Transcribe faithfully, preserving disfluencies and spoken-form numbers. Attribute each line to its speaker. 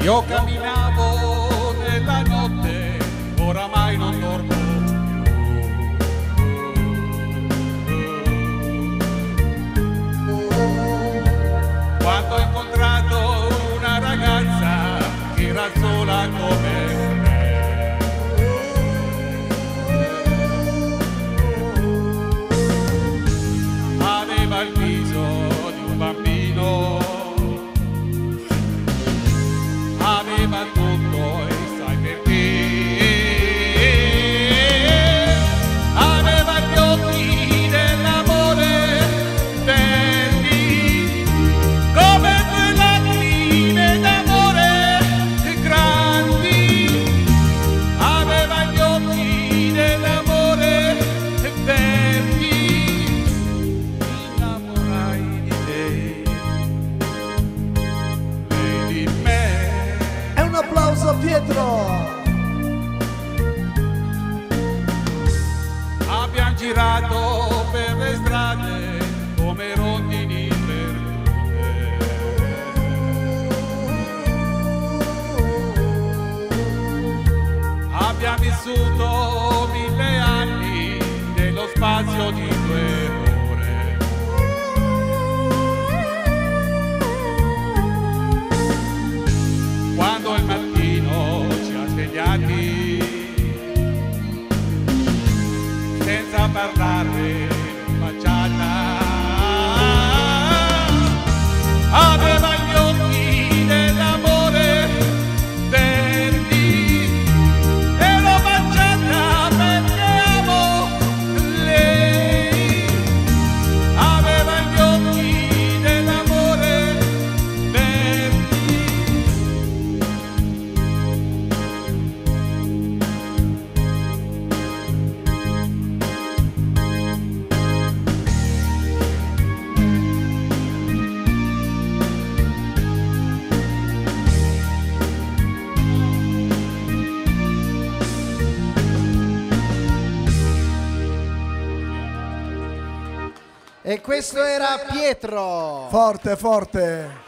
Speaker 1: Io camminavo nella notte, oramai non dormo più. Quando ho incontrato una ragazza che era sola come me, aveva il viso di un bambino, aveva tutto e sai perché? Aveva gli occhi dell'amore belli, come due lacrime d'amore grandi. Aveva gli occhi dell'amore verdi, mi innamorai di lei, lei di me.
Speaker 2: Un applauso a Pietro!
Speaker 1: Abbiamo girato per le strade come rondini perdute. Abbiamo vissuto mille anni nello spazio di due ore. Quando il mattino ci ha svegliati, senza parlare facciata, aveva gli occhi dell'amore verdi e l'ho baciata perché amo lei. Aveva gli occhi dell'amore verdi.
Speaker 3: E questo era Pietro.
Speaker 2: Forte, forte!